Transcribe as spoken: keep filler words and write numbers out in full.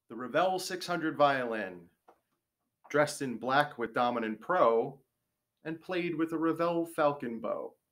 The Revelle six hundred violin, dressed in black with dominant pro, and played with a Revelle falcon bow.